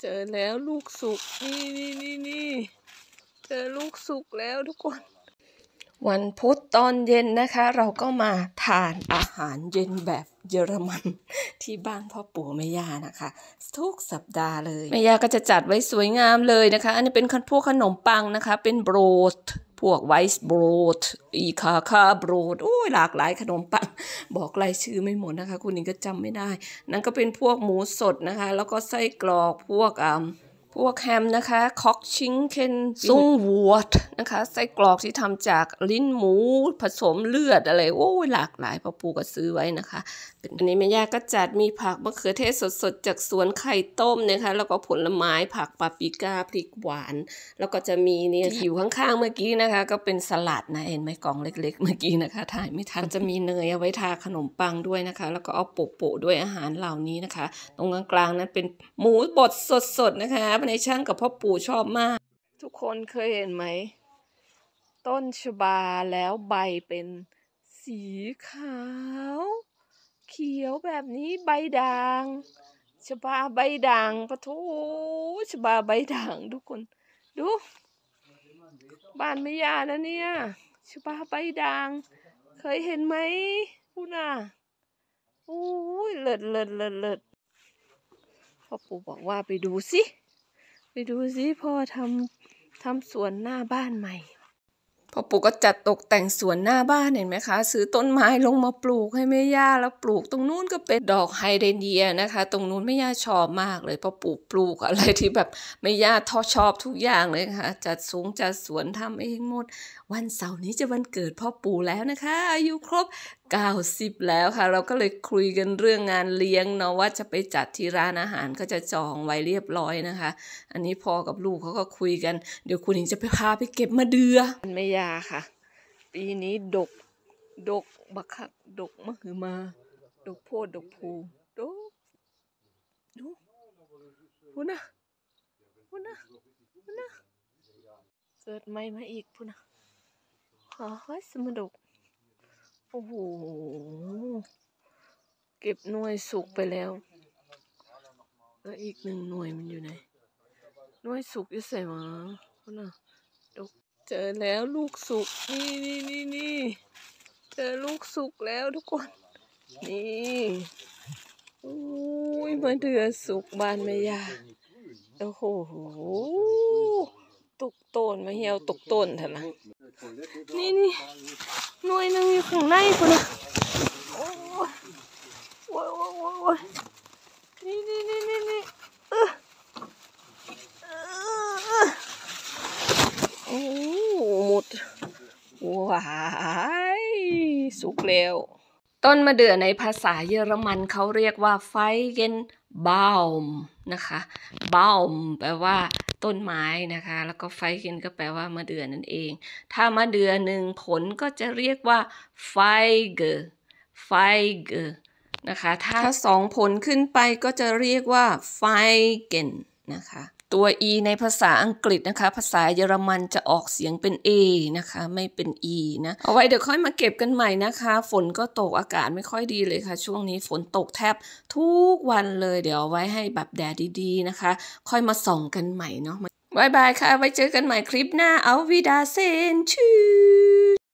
เจอแล้วลูกสุกนี่เจอลูกสุกแล้วทุกคนวันพุธตอนเย็นนะคะเราก็มาทานอาหารเย็นแบบเยอรมันที่บ้านพ่อปู่แม่ย่านะคะทุกสัปดาห์เลยแม่ย่าก็จะจัดไว้สวยงามเลยนะคะอันนี้เป็นพวกขนมปังนะคะเป็นโบรดพวกไวส์โบรดอีคาโบรดโอ้ยหลากหลายขนมปังบอกรายชื่อไม่หมดนะคะคุณนิงก็จำไม่ได้นั่นก็เป็นพวกหมูสดนะคะแล้วก็ไส้กรอกพวกแฮมนะคะคอกชิงเคนซุงวัวนะคะไส้กรอกที่ทำจากลิ้นหมูผสมเลือดอะไรโอ้ยหลากหลายพ่อปู่ก็ซื้อไว้นะคะอันนี้แม่ย่าก็จัดมีผักมะเขือเทศสดๆจากสวนไข่ต้มนะคะแล้วก็ผลไม้ผักปาปริก้าพริกหวานแล้วก็จะมีเนี่ยอยู่ข้างๆเมื่อกี้นะคะก็เป็นสลัดนะเห็นไหมกล่องเล็กๆเมื่อกี้นะคะถ่ายไม่ทันจะมีเนยเอาไว้ทาขนมปังด้วยนะคะแล้วก็เอาโปะด้วยอาหารเหล่านี้นะคะตรงกลางๆนั้นเป็นหมูบดสดๆนะคะในช่างกับพ่อปู่ชอบมากทุกคนเคยเห็นไหมต้นชบาแล้วใบเป็นสีขาวเขียวแบบนี้ใบด่างชบาใบด่างปะโถชบาใบด่างทุกคนดูบ้านไม่ยานะเนี่ยชบาใบด่างเคยเห็นไหมพูน่ะโอ้ยเลิศพ่อปู่บอกว่าไปดูสิพ่อทำสวนหน้าบ้านใหม่พ่อปู่ก็จัดตกแต่งสวนหน้าบ้านเห็นไหมคะซื้อต้นไม้ลงมาปลูกให้แม่ย่าแล้วปลูกตรงนู้นก็เป็นดอกไฮเดรเนียนะคะตรงนู้นแม่ย่าชอบมากเลยพ่อปู่ปลูกอะไรที่แบบแม่ย่าชอบทุกอย่างเลยค่ะจัดสวนทำเองหมดวันเสาร์นี้จะวันเกิดพ่อปู่แล้วนะคะอายุครบ90แล้วค่ะเราก็เลยคุยกันเรื่องงานเลี้ยงเนาะว่าจะไปจัดที่ร้านอาหารก็จะจองไว้เรียบร้อยนะคะอันนี้พ่อกับลูกเขาก็คุยกันเดี๋ยวคุณหญิงจะไปพาไปเก็บมะเดื่อแม่ย่าค่ะปีนี้ดกบักคักดกมะหือมาดกโพดดกภูดูพูนะเกิดใหม่มาอีกพูนะสมดกโอ้โหเก็บหน่วยสุกไปแล้วแล้วอีก1หน่วยมันอยู่ไหนหน่วยสุกอยู่ใส่มาพูนะดกเจอแล้วลูกสุกนี่เจอลูกสุกแล้วทุกคนนี่อุ้ยมะเดื่อสุกบานแม่ย่าโอ้โหตุกต้นมาเหี่ยวตุกต้นเถอะนะนี่หน่วยนึงอยู่ข้างในพุ่นนะโอ้ยนี่โอ้หมดว้ายสุกแล้วต้นมะเดื่อในภาษาเยอรมันเขาเรียกว่าไฟเกนบาลมนะคะบาลมแปลว่าต้นไม้นะคะแล้วก็ไฟเกนก็แปลว่ามะเดื่อนั่นเองถ้ามะเดื่อ1ผลก็จะเรียกว่าไฟเกอนะคะถ้า2ผลขึ้นไปก็จะเรียกว่าไฟเกนนะคะตัว e ในภาษาอังกฤษนะคะภาษาเยอรมันจะออกเสียงเป็น a นะคะไม่เป็น e นะเอาไว้เดี๋ยวค่อยมาเก็บกันใหม่นะคะฝนก็ตกอากาศไม่ค่อยดีเลยค่ะช่วงนี้ฝนตกแทบทุกวันเลยเดี๋ยวเอาไว้ให้แบบแดดดีๆนะคะค่อยมาส่องกันใหม่เนาะบ๊ายบายค่ะไว้เจอกันใหม่คลิปหน้าเอาวิดาเซนชื่อ